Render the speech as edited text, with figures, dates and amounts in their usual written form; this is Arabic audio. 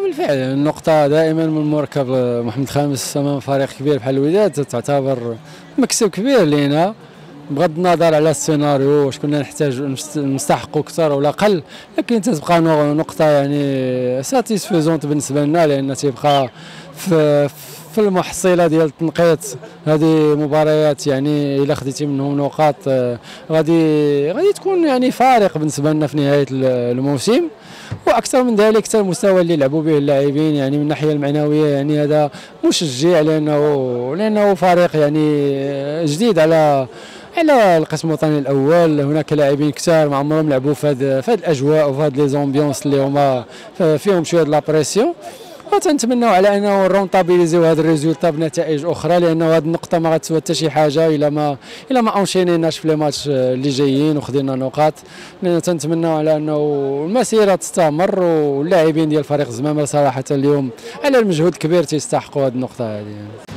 بالفعل النقطة دائما من مركب محمد خامس أمام فريق كبير بحال الوداد تعتبر مكسب كبير لينا، بغض النظر على السيناريو واش كنا نحتاج نستحقوا اكثر ولا اقل، لكن تتبقى نقطة يعني ساتيسفيزونت بالنسبة لنا، لأن تيبقى في المحصلة ديال التنقيط هذه مباريات يعني إلا خديتي منهم نقاط غادي تكون يعني فارق بالنسبة لنا في نهاية الموسم. واكثر من ذلك حتى المستوى اللي لعبوا به اللاعبين يعني من الناحيه المعنويه، يعني هذا مشجع لانه فريق يعني جديد على القسم الوطني الاول. هناك لاعبين كثار ما عمرهم لعبوا في هذه الاجواء وفي هذه لي زومبيونس اللي هما فيهم شويه د لابريسيون، وتنتمناو على انه نرونطابيليزيو هذا الريزولتا بنتائج اخرى، لانه هذه النقطه ما غتسوى حتى شي حاجه الا ما اونشينيناش في لي ماتش اللي جايين وخدينا نقاط. لان تنتمناو على انه المسيره تستمر، واللاعبين ديال فريق الزمامره صراحه اليوم على المجهود الكبير تيستحقوا هذه النقطه هذه.